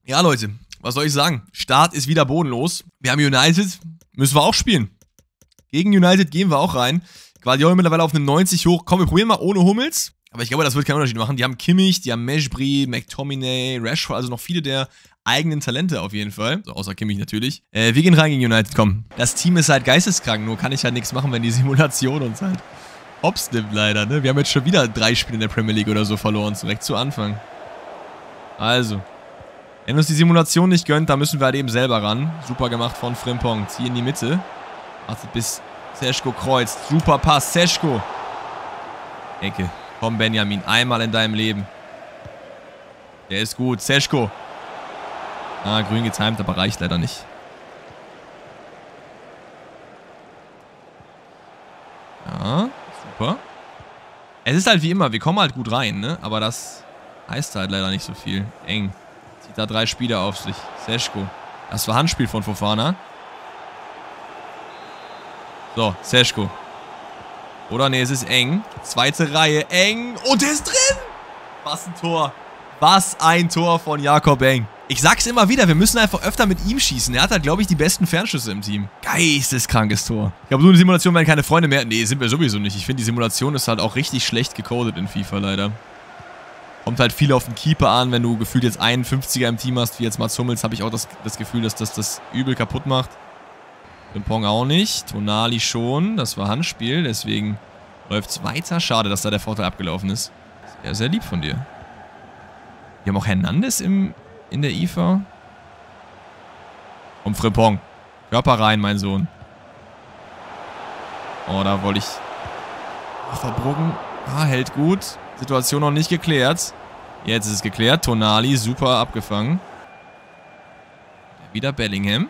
Ja, Leute, was soll ich sagen? Start ist wieder bodenlos. Wir haben United, müssen wir auch spielen. Gegen United gehen wir auch rein. Guardiola mittlerweile auf eine 90 hoch. Komm, wir probieren mal ohne Hummels. Aber ich glaube, das wird keinen Unterschied machen. Die haben Kimmich, die haben Mejbri, McTominay, Rashford, also noch viele der eigenen Talente auf jeden Fall. So, außer Kimmich natürlich. Wir gehen rein gegen United, komm. Das Team ist halt geisteskrank, nur kann ich halt nichts machen, wenn die Simulation uns halt hops nimmt leider, ne? Wir haben jetzt schon wieder 3 Spiele in der Premier League oder so verloren, direkt zu Anfang. Also. Wenn uns die Simulation nicht gönnt, dann müssen wir halt eben selber ran. Super gemacht von Frimpong. Zieh in die Mitte. Wartet bis Seško kreuzt. Super Pass, Seško. Ecke. Komm, Benjamin. Einmal in deinem Leben. Der ist gut. Seško. Ah, grün getimed, aber reicht leider nicht. Ja, super. Es ist halt wie immer, wir kommen halt gut rein, ne? Aber das heißt halt leider nicht so viel. Eng. Zieht da 3 Spieler auf sich. Seško. Das war Handspiel von Fofana. So, Seško. Oder ne, es ist eng. Zweite Reihe, eng. Und der ist drin! Was ein Tor. Was ein Tor von Jakob Eng. Ich sag's immer wieder, wir müssen einfach öfter mit ihm schießen. Er hat halt, glaube ich, die besten Fernschüsse im Team. Geisteskrankes Tor. Ich glaube, so eine Simulation werden keine Freunde mehr. Nee, sind wir sowieso nicht. Ich finde, die Simulation ist halt auch richtig schlecht gecodet in FIFA leider. Kommt halt viel auf den Keeper an, wenn du gefühlt jetzt 51er im Team hast, wie jetzt Mats Hummels, habe ich auch das Gefühl, dass das übel kaputt macht. Frimpong auch nicht, Tonali schon, das war Handspiel, deswegen läuft es weiter. Schade, dass da der Vorteil abgelaufen ist. Sehr, sehr lieb von dir. Wir haben auch Hernandez in der IFA. Und Frimpong. Körper rein, mein Sohn. Oh, da wollte ich... Oh, Verbruggen. Ah, hält gut. Situation noch nicht geklärt. Jetzt ist es geklärt. Tonali, super abgefangen. Wieder Bellingham.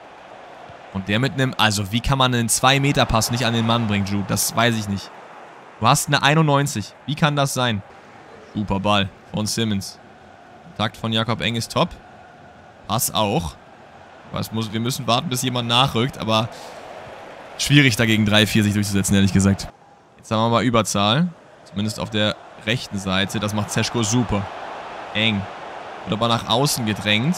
Und der mit einem... Also, wie kann man einen 2-Meter-Pass nicht an den Mann bringen, Jude? Das weiß ich nicht. Du hast eine 91. Wie kann das sein? Super Ball von Simmons. Kontakt von Jakob Eng ist top. Pass auch. Wir müssen warten, bis jemand nachrückt, aber schwierig dagegen 3-4 sich durchzusetzen, ehrlich gesagt. Jetzt haben wir mal Überzahl. Zumindest auf der rechten Seite. Das macht Seško super. Eng. Wird aber nach außen gedrängt.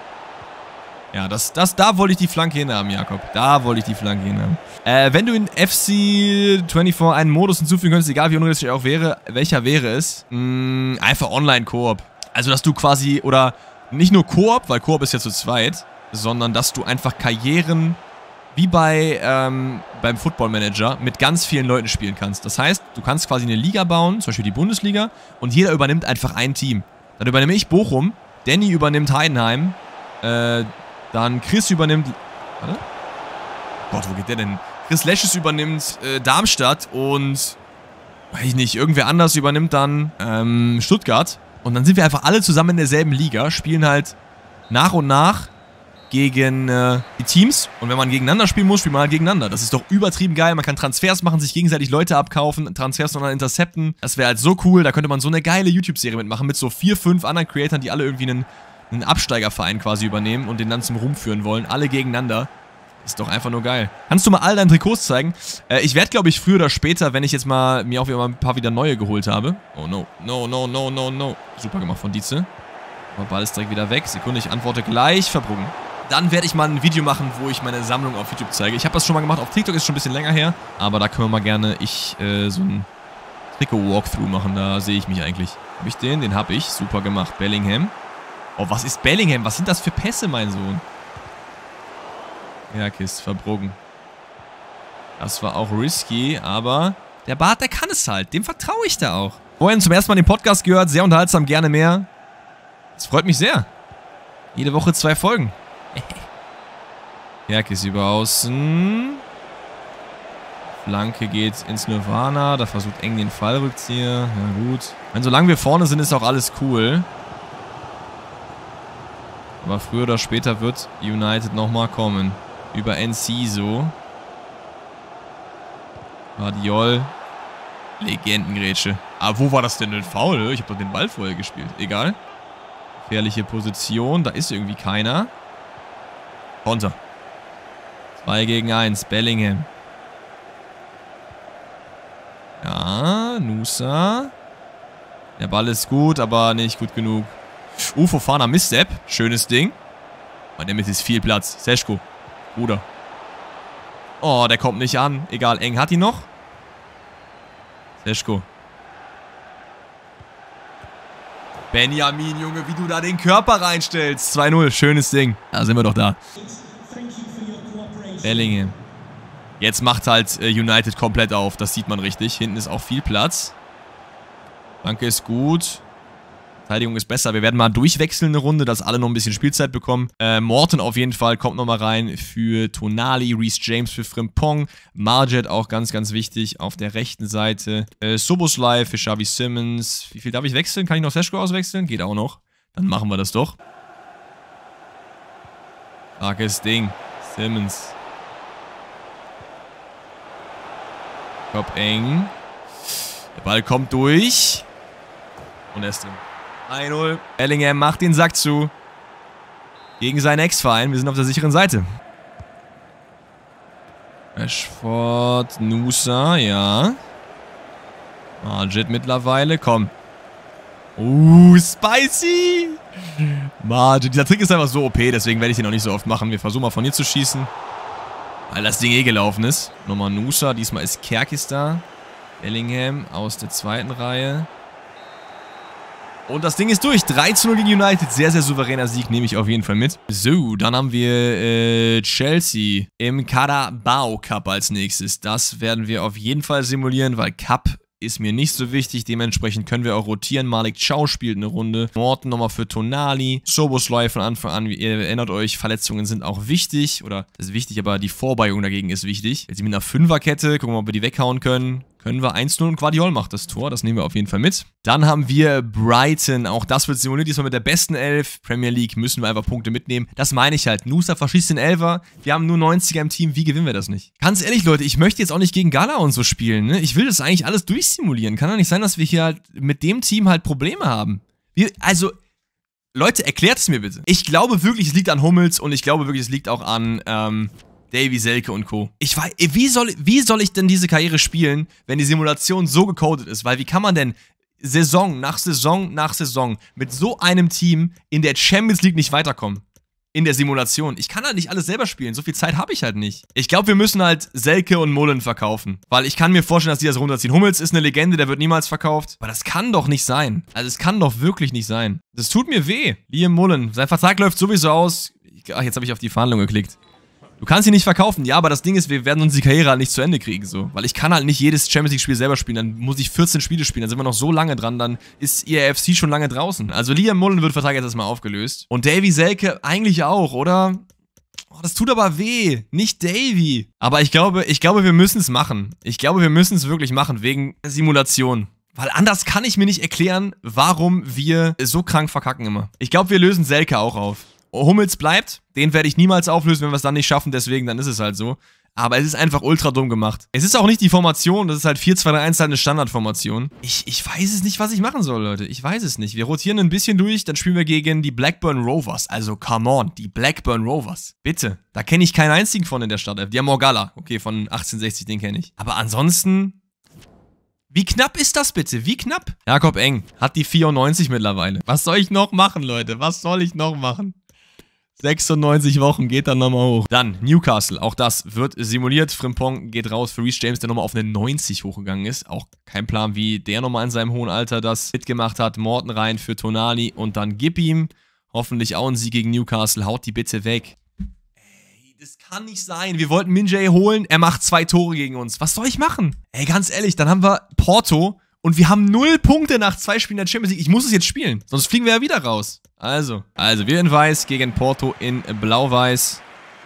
Ja, da wollte ich die Flanke hinhaben, Jakob. Da wollte ich die Flanke hinhaben. Wenn du in FC24 einen Modus hinzufügen könntest, egal wie unrealistisch er auch wäre, welcher wäre es? Einfach Online-Koop. Also, dass du quasi, oder nicht nur Koop, weil Koop ist ja zu zweit, sondern dass du einfach Karrieren wie beim Football Manager mit ganz vielen Leuten spielen kannst. Das heißt, du kannst quasi eine Liga bauen, zum Beispiel die Bundesliga, und jeder übernimmt einfach ein Team. Dann übernehme ich Bochum, Danny übernimmt Heidenheim, dann Chris übernimmt... Warte. Gott, wo geht der denn? Chris Lesches übernimmt Darmstadt und... Weiß ich nicht, irgendwer anders übernimmt dann Stuttgart. Und dann sind wir einfach alle zusammen in derselben Liga, spielen halt nach und nach gegen die Teams. Und wenn man gegeneinander spielen muss, spielt man halt gegeneinander. Das ist doch übertrieben geil. Man kann Transfers machen, sich gegenseitig Leute abkaufen, Transfers noch intercepten. Das wäre halt so cool. Da könnte man so eine geile YouTube-Serie mitmachen mit so 4, 5 anderen Creatoren, die alle irgendwie einen Absteigerverein quasi übernehmen und den dann zum Ruhm führen wollen. Alle gegeneinander. Ist doch einfach nur geil. Kannst du mal all deine Trikots zeigen? Ich werde, glaube ich, früher oder später, wenn ich jetzt mal mir auch wieder mal ein paar wieder neue geholt habe. Oh no. No. Super gemacht von Dietze. Aber Ball ist direkt wieder weg. Sekunde, ich antworte gleich. Verbruggen. Dann werde ich mal ein Video machen, wo ich meine Sammlung auf YouTube zeige. Ich habe das schon mal gemacht auf TikTok, ist schon ein bisschen länger her. Aber da können wir mal gerne so ein Trikot-Walkthrough machen. Da sehe ich mich eigentlich. Habe ich den? Den habe ich. Super gemacht. Bellingham. Oh, was ist Bellingham? Was sind das für Pässe, mein Sohn? Ja, Kist, Verbruggen. Das war auch risky, aber der Bart, der kann es halt. Dem vertraue ich da auch. Vorhin zum ersten Mal den Podcast gehört, sehr unterhaltsam, gerne mehr. Das freut mich sehr. Jede Woche 2 Folgen. Jerkis über außen. Flanke geht ins Nirvana. Da versucht Eng den Fallrückzieher. Ja gut. Wenn solange wir vorne sind, ist auch alles cool. Aber früher oder später wird United nochmal kommen. Über Enciso. Guardiol. Legendengrätsche. Aber wo war das denn ein Foul? Ich habe doch den Ball vorher gespielt. Egal. Gefährliche Position. Da ist irgendwie keiner. Konter. 2 gegen 1. Bellingham. Ja, Nusa. Der Ball ist gut, aber nicht gut genug Fofana Misstep. Schönes Ding. Bei der Mitte ist viel Platz. Seško. Bruder. Oh, der kommt nicht an. Egal, Eng hat ihn noch. Seško. Benjamin, Junge, wie du da den Körper reinstellst. 2-0, schönes Ding. Da sind wir doch da. Bellingham. Jetzt macht halt United komplett auf. Das sieht man richtig. Hinten ist auch viel Platz. Danke ist gut. Verteidigung ist besser. Wir werden mal durchwechseln eine Runde, dass alle noch ein bisschen Spielzeit bekommen. Morton auf jeden Fall kommt nochmal rein für Tonali. Reece James für Frimpong. Marget auch ganz, ganz wichtig auf der rechten Seite. Szoboszlai für Xavi Simons. Wie viel darf ich wechseln? Kann ich noch Seško auswechseln? Geht auch noch. Dann machen wir das doch. Starkes Ding. Simons. Kopf eng. Der Ball kommt durch. Und er ist drin. 1-0. Bellingham macht den Sack zu. Gegen seinen Ex-Verein. Wir sind auf der sicheren Seite. Rashford, Nusa, ja. Marget mittlerweile, komm. Spicy. Marget, dieser Trick ist einfach so OP, deswegen werde ich den noch nicht so oft machen. Wir versuchen mal von hier zu schießen. Weil das Ding eh gelaufen ist. Nochmal Nusa, diesmal ist Kerkis da. Bellingham aus der zweiten Reihe. Und das Ding ist durch. 3-0 gegen United. Sehr, sehr souveräner Sieg. Nehme ich auf jeden Fall mit. So, dann haben wir Chelsea im Carabao Cup als nächstes. Das werden wir auf jeden Fall simulieren, weil Cup ist mir nicht so wichtig. Dementsprechend können wir auch rotieren. Malik Chow spielt eine Runde. Morton nochmal für Tonali. Szoboszlai von Anfang an. Ihr erinnert euch, Verletzungen sind auch wichtig. Oder, das ist wichtig, aber die Vorbeugung dagegen ist wichtig. Jetzt sind wir mit einer Fünferkette. Gucken wir mal, ob wir die weghauen können. Können wir 1-0 und Guardiol macht das Tor. Das nehmen wir auf jeden Fall mit. Dann haben wir Brighton. Auch das wird simuliert. Diesmal mit der besten Elf. Premier League müssen wir einfach Punkte mitnehmen. Das meine ich halt. Nusa verschießt den Elfer. Wir haben nur 90er im Team. Wie gewinnen wir das nicht? Ganz ehrlich, Leute, ich möchte jetzt auch nicht gegen Gala und so spielen. Ne? Ich will das eigentlich alles durchsimulieren. Kann doch nicht sein, dass wir hier halt mit dem Team halt Probleme haben. Also, Leute, erklärt es mir bitte. Ich glaube wirklich, es liegt an Hummels und ich glaube wirklich, es liegt auch an, Davy Selke und Co. Ich weiß, wie soll ich denn diese Karriere spielen, wenn die Simulation so gecodet ist? Weil wie kann man denn Saison nach Saison nach Saison mit so einem Team in der Champions League nicht weiterkommen? In der Simulation. Ich kann halt nicht alles selber spielen. So viel Zeit habe ich halt nicht. Ich glaube, wir müssen halt Selke und Mullen verkaufen. Weil ich kann mir vorstellen, dass die das runterziehen. Hummels ist eine Legende, der wird niemals verkauft. Aber das kann doch nicht sein. Also es kann doch wirklich nicht sein. Das tut mir weh. Liam Mullen. Sein Vertrag läuft sowieso aus. Ach, jetzt habe ich auf die Verhandlung geklickt. Du kannst ihn nicht verkaufen, ja, aber das Ding ist, wir werden uns die Karriere halt nicht zu Ende kriegen, so. Weil ich kann halt nicht jedes Champions League Spiel selber spielen, dann muss ich 14 Spiele spielen, dann sind wir noch so lange dran, dann ist EAFC schon lange draußen. Also Liam Mullen wird Vertrag jetzt erstmal aufgelöst. Und Davy Selke eigentlich auch, oder? Oh, das tut aber weh. Nicht Davy. Aber ich glaube, wir müssen es machen. Ich glaube, wir müssen es wirklich machen, wegen Simulation. Weil anders kann ich mir nicht erklären, warum wir so krank verkacken immer. Ich glaube, wir lösen Selke auch auf. Hummels bleibt, den werde ich niemals auflösen, wenn wir es dann nicht schaffen, deswegen, dann ist es halt so. Aber es ist einfach ultra dumm gemacht. Es ist auch nicht die Formation, das ist halt 4-2-3-1 halt eine Standardformation. Ich weiß es nicht, was ich machen soll, Leute. Ich weiß es nicht. Wir rotieren ein bisschen durch, dann spielen wir gegen die Blackburn Rovers. Also, come on, die Blackburn Rovers. Bitte. Da kenne ich keinen einzigen von in der Stadt. Die haben Morgalla. Okay, von 1860, den kenne ich. Aber ansonsten... Wie knapp ist das bitte? Wie knapp? Jakob Eng hat die 94 mittlerweile. Was soll ich noch machen, Leute? Was soll ich noch machen? 96 Wochen geht dann nochmal hoch. Dann Newcastle, auch das wird simuliert. Frimpong geht raus für Reece James, der nochmal auf eine 90 hochgegangen ist. Auch kein Plan, wie der nochmal in seinem hohen Alter das mitgemacht hat. Morton rein für Tonali und dann gib ihm. Hoffentlich auch ein Sieg gegen Newcastle. Haut die bitte weg. Ey, das kann nicht sein. Wir wollten Min-Jae holen, er macht 2 Tore gegen uns. Was soll ich machen? Ey, ganz ehrlich, dann haben wir Porto und wir haben 0 Punkte nach 2 Spielen der Champions League. Ich muss es jetzt spielen, sonst fliegen wir ja wieder raus. Also wir in Weiß gegen Porto in Blau-Weiß.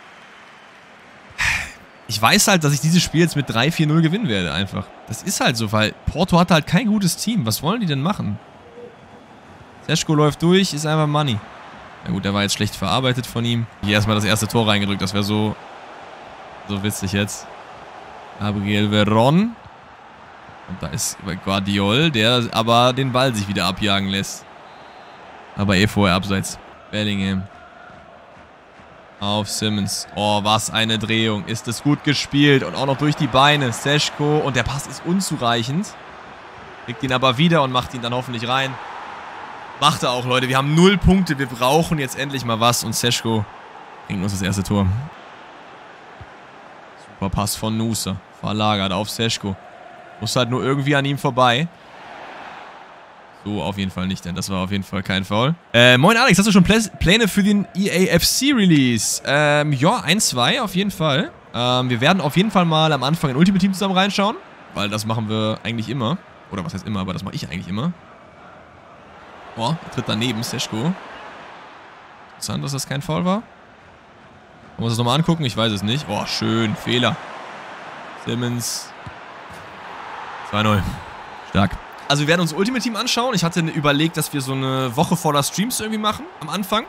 Ich weiß halt, dass ich dieses Spiel jetzt mit 3-4-0 gewinnen werde, einfach. Das ist halt so, weil Porto hat halt kein gutes Team. Was wollen die denn machen? Seško läuft durch, ist einfach Money. Na gut, der war jetzt schlecht verarbeitet von ihm. Hier erstmal das erste Tor reingedrückt, das wäre so witzig jetzt. Gabriel Veron. Und da ist Guardiol, der aber den Ball sich wieder abjagen lässt. Aber vorher abseits. Bellingham. Auf Simons. Oh, was eine Drehung. Ist das gut gespielt. Und auch noch durch die Beine. Seško. Und der Pass ist unzureichend. Kriegt ihn aber wieder und macht ihn dann hoffentlich rein. Macht er auch, Leute. Wir haben 0 Punkte. Wir brauchen jetzt endlich mal was. Und Seshko bringt uns das erste Tor. Super Pass von Nusa. Verlagert auf Seshko. Muss halt nur irgendwie an ihm vorbei. So auf jeden Fall nicht, denn das war auf jeden Fall kein Foul. Moin Alex, hast du schon Pläne für den EAFC-Release? Ja, 1, 2 auf jeden Fall. Wir werden auf jeden Fall mal am Anfang in Ultimate Team zusammen reinschauen. Weil das machen wir eigentlich immer. Oder was heißt immer, aber das mache ich eigentlich immer. Oh, er tritt daneben, Seshko. Interessant, dass das kein Foul war. Wollen wir uns das nochmal angucken? Ich weiß es nicht. Oh, schön. Fehler. Simmons. 2-0. Stark. Also wir werden uns Ultimate Team anschauen. Ich hatte überlegt, dass wir so eine Woche voller Streams irgendwie machen, am Anfang.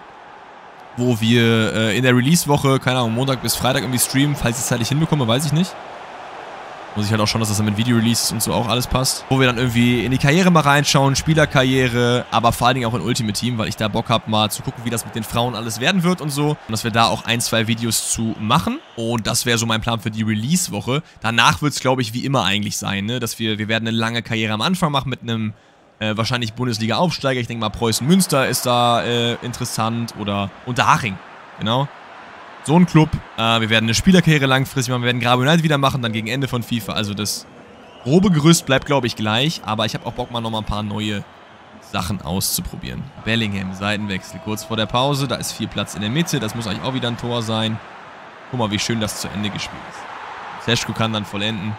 Wo wir in der Release-Woche, keine Ahnung, Montag bis Freitag irgendwie streamen. Falls ich es zeitlich hinbekomme, weiß ich nicht. Muss ich halt auch schauen, dass das dann mit Video-Releases und so auch alles passt. Wo wir dann irgendwie in die Karriere mal reinschauen, Spielerkarriere, aber vor allen Dingen auch in Ultimate Team, weil ich da Bock habe, mal zu gucken, wie das mit den Frauen alles werden wird und so. Und dass wir da auch 1, 2 Videos zu machen. Und das wäre so mein Plan für die Release-Woche. Danach wird es, glaube ich, wie immer eigentlich sein, ne? Dass wir werden eine lange Karriere am Anfang machen mit einem wahrscheinlich Bundesliga-Aufsteiger. Ich denke mal, Preußen-Münster ist da interessant oder Unterhaching, genau. So ein Club. Wir werden eine Spielerkarriere langfristig machen. Wir werden Grabo United wieder machen, dann gegen Ende von FIFA. Also das grobe Gerüst bleibt, glaube ich, gleich. Aber ich habe auch Bock, mal nochmal ein paar neue Sachen auszuprobieren. Bellingham, Seitenwechsel, kurz vor der Pause. Da ist viel Platz in der Mitte. Das muss eigentlich auch wieder ein Tor sein. Guck mal, wie schön das zu Ende gespielt ist. Seshko kann dann vollenden.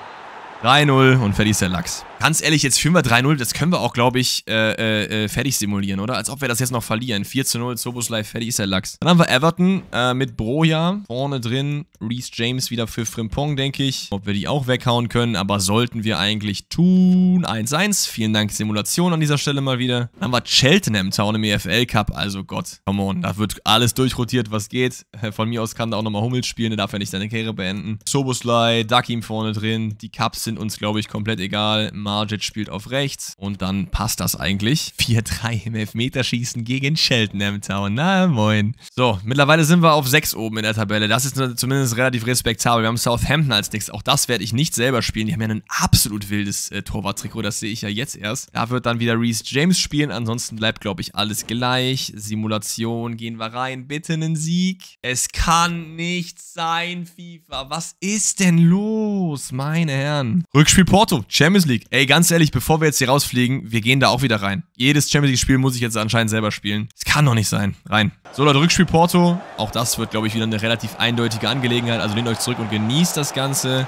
3-0 und fertig ist der Lachs. Ganz ehrlich, jetzt führen wir 3-0, das können wir auch, glaube ich, fertig simulieren, oder? Als ob wir das jetzt noch verlieren. 4-0, Szoboszlai, fertig ist der Lachs. Dann haben wir Everton mit Broja vorne drin. Reece James wieder für Frimpong, denke ich. Ob wir die auch weghauen können, aber sollten wir eigentlich tun. 1-1, vielen Dank Simulation an dieser Stelle mal wieder. Dann haben wir Cheltenham Town im EFL Cup, also Gott, come on. Da wird alles durchrotiert, was geht. Von mir aus kann da auch nochmal Hummels spielen, der darf ja nicht seine Karriere beenden. Szoboszlai, Dakim vorne drin. Die Cups sind uns, glaube ich, komplett egal. Margic spielt auf rechts. Und dann passt das eigentlich. 4-3 im Elfmeterschießen gegen Cheltenham Town. Na, moin. So, mittlerweile sind wir auf 6 oben in der Tabelle. Das ist zumindest relativ respektabel. Wir haben Southampton als nächstes. Auch das werde ich nicht selber spielen. Die haben ja ein absolut wildes Torwarttrikot. Das sehe ich ja jetzt erst. Da wird dann wieder Reece James spielen. Ansonsten bleibt, glaube ich, alles gleich. Simulation, gehen wir rein. Bitte einen Sieg. Es kann nicht sein, FIFA. Was ist denn los, meine Herren? Rückspiel Porto, Champions League. Ey, ganz ehrlich, bevor wir jetzt hier rausfliegen, wir gehen da auch wieder rein. Jedes Champions League-Spiel muss ich jetzt anscheinend selber spielen. Das kann doch nicht sein. Rein. So, Leute, Rückspiel Porto. Auch das wird, glaube ich, wieder eine relativ eindeutige Angelegenheit. Also lehnt euch zurück und genießt das Ganze.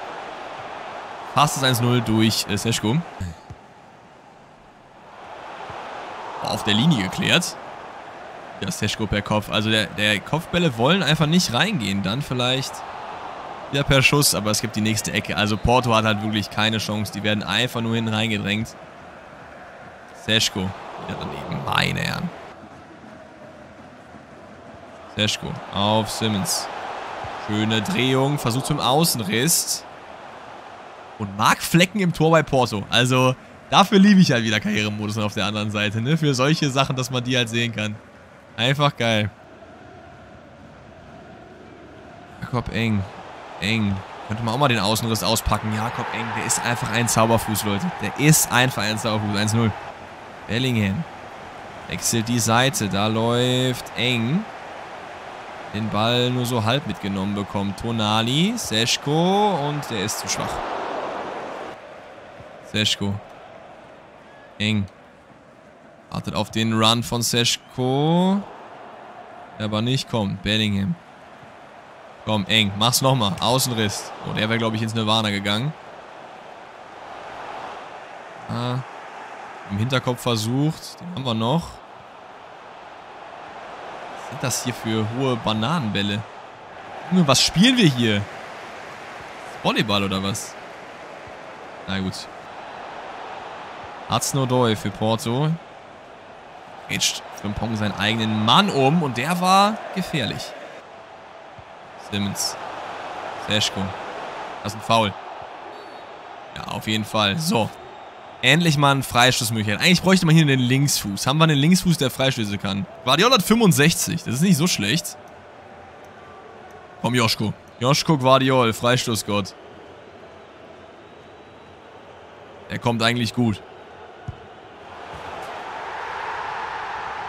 Passt das 1-0 durch Seshko. Auf der Linie geklärt. Ja, Seshko per Kopf. Also der Kopfbälle wollen einfach nicht reingehen. Dann vielleicht wieder per Schuss, aber es gibt die nächste Ecke. Also Porto hat halt wirklich keine Chance. Die werden einfach nur hinten reingedrängt. Seshko wieder daneben. Meine Herren. Seshko auf Simmons. Schöne Drehung. Versucht zum Außenriss. Und Marc Flecken im Tor bei Porto. Also dafür liebe ich halt wieder Karrieremodus auf der anderen Seite. Ne? Für solche Sachen, dass man die halt sehen kann. Einfach geil. Jakob Eng. Eng. Könnte man auch mal den Außenriss auspacken. Jakob Eng, der ist einfach ein Zauberfuß, Leute. Der ist einfach ein Zauberfuß. 1-0. Bellingham. Wechselt die Seite. Da läuft Eng. Den Ball nur so halb mitgenommen bekommt. Tonali. Seshko. Und der ist zu schwach. Seshko. Eng. Wartet auf den Run von Seshko. Aber nicht, komm. Bellingham. Komm, Eng, mach's nochmal. Außenriss. Oh, der wäre, glaube ich, ins Nirvana gegangen. Ah, im Hinterkopf versucht. Den haben wir noch. Was sind das hier für hohe Bananenbälle? Junge, was spielen wir hier? Volleyball oder was? Na gut. Hudson-Odoi für Porto. Jetzt Frimpong seinen eigenen Mann um und der war gefährlich. Simmons. Seshko. Das ist ein Foul. Ja, auf jeden Fall. So. Endlich mal ein Freistoßmöglichkeit. Eigentlich bräuchte man hier einen Linksfuß. Haben wir einen Linksfuß, der Freistöße kann. Guardiola hat 65. Das ist nicht so schlecht. Komm, Joschko. Joschko Guardiola, Freistoßgott. Der kommt eigentlich gut.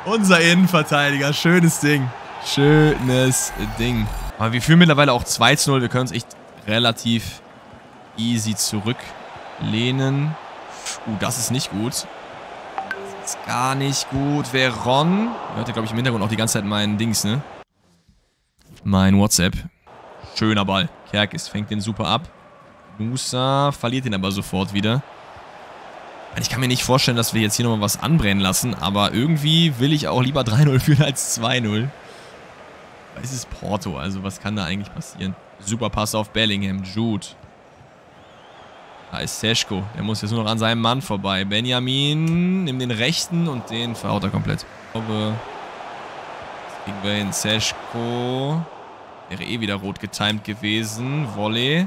Unser Innenverteidiger. Schönes Ding. Schönes Ding. Aber wir führen mittlerweile auch 2:0. Wir können uns echt relativ easy zurücklehnen. Das ist nicht gut. Das ist gar nicht gut. Veron. Hört ihr, glaube ich, im Hintergrund auch die ganze Zeit meinen Dings, ne? Mein WhatsApp. Schöner Ball. Kerkis fängt den super ab. Nusa verliert ihn aber sofort wieder. Ich kann mir nicht vorstellen, dass wir jetzt hier nochmal was anbrennen lassen, aber irgendwie will ich auch lieber 3:0 führen als 2:0. Es ist Porto, also was kann da eigentlich passieren? Super Pass auf Bellingham. Jude. Da ist Seško. Der muss jetzt nur noch an seinem Mann vorbei. Benjamin nimmt den rechten und den verhaut er komplett. Ich glaube, das kriegen wir hin. Seško. Wäre eh wieder rot getimed gewesen. Volley.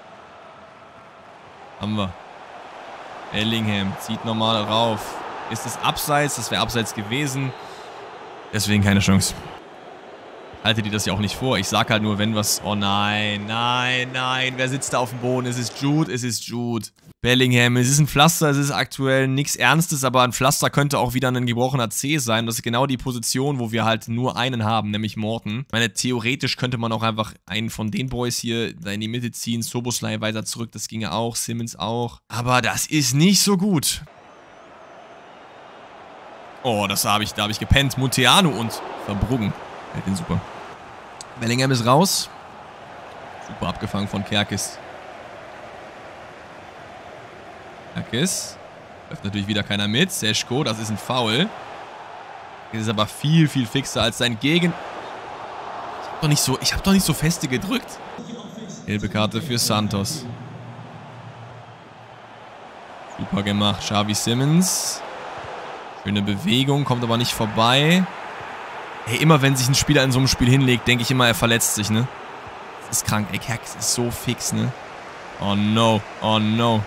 Haben wir. Bellingham zieht nochmal rauf. Ist es abseits? Das wäre abseits gewesen. Deswegen keine Chance. Haltet ihr das ja auch nicht vor. Ich sag halt nur, wenn was... Oh nein, nein, nein. Wer sitzt da auf dem Boden? Es ist Jude, es ist Jude. Bellingham, es ist ein Pflaster, es ist aktuell nichts Ernstes, aber ein Pflaster könnte auch wieder ein gebrochener C sein. Das ist genau die Position, wo wir halt nur einen haben, nämlich Morten. Ich meine, theoretisch könnte man auch einfach einen von den Boys hier da in die Mitte ziehen. Szoboszlai weiter zurück, das ginge auch. Simmons auch. Aber das ist nicht so gut. Oh, da habe ich gepennt. Munteanu und Verbruggen. Hält den super. Bellingham ist raus. Super abgefangen von Kerkis. Kerkis. Läuft natürlich wieder keiner mit. Seško, das ist ein Foul. Das ist aber viel, viel fixer als sein Gegen... Ich hab doch nicht so feste gedrückt. Gelbe Karte für Santos. Super gemacht. Xavi Simmons. Schöne Bewegung, kommt aber nicht vorbei. Ey, immer wenn sich ein Spieler in so einem Spiel hinlegt, denke ich immer, er verletzt sich, ne? Das ist krank. Ey, Kerkis ist so fix, ne? Oh no, oh no.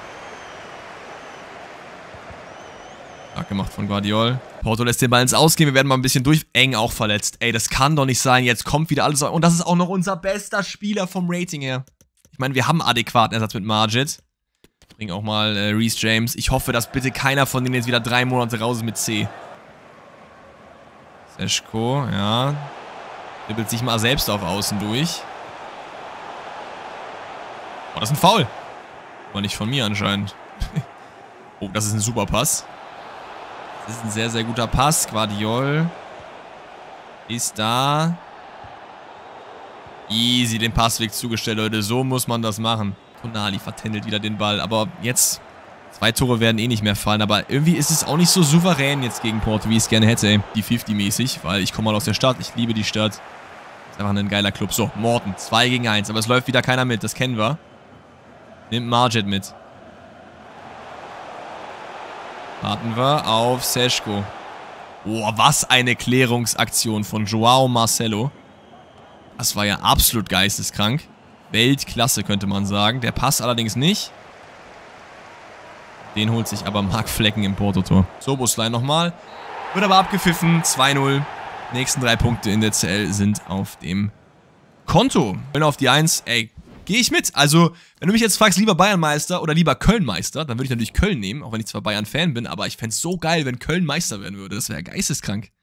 Stark gemacht von Guardiol. Porto lässt den Ball ins Ausgehen. Wir werden mal ein bisschen durch. Eng auch verletzt. Ey, das kann doch nicht sein. Jetzt kommt wieder alles. Und das ist auch noch unser bester Spieler vom Rating her. Ich meine, wir haben adäquaten Ersatz mit Majid. Bringen auch mal Reece James. Ich hoffe, dass bitte keiner von denen jetzt wieder 3 Monate raus ist mit C. Seško, ja. Dribbelt sich mal selbst auf Außen durch. Oh, das ist ein Foul. Aber nicht von mir anscheinend. Oh, das ist ein super Pass. Das ist ein sehr, sehr guter Pass. Guardiol ist da. Easy den Passweg zugestellt, Leute. So muss man das machen. Tonali vertändelt wieder den Ball. Aber jetzt, 2 Tore werden eh nicht mehr fallen. Aber irgendwie ist es auch nicht so souverän jetzt gegen Porto, wie ich es gerne hätte. Ey. Die 50-mäßig, weil ich komme mal aus der Stadt. Ich liebe die Stadt. Ist einfach ein geiler Club. So, Morten, 2 gegen 1. Aber es läuft wieder keiner mit. Das kennen wir. Nimmt Majid mit. Warten wir auf Seško. Boah, was eine Klärungsaktion von Joao Marcelo. Das war ja absolut geisteskrank. Weltklasse, könnte man sagen. Der Pass allerdings nicht. Den holt sich aber Marc Flecken im Porto-Tor. Szoboszlai nochmal. Wird aber abgepfiffen. 2:0. Nächsten 3 Punkte in der CL sind auf dem Konto. Köln auf die 1. Ey, gehe ich mit. Also, wenn du mich jetzt fragst, lieber Bayern-Meister oder lieber Köln-Meister, dann würde ich natürlich Köln nehmen, auch wenn ich zwar Bayern-Fan bin, aber ich fände es so geil, wenn Köln Meister werden würde. Das wäre geisteskrank.